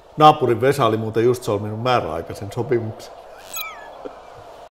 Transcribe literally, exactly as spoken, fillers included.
Naapurin Vesa oli muuten just solminut määräaikaisen sopimuksen.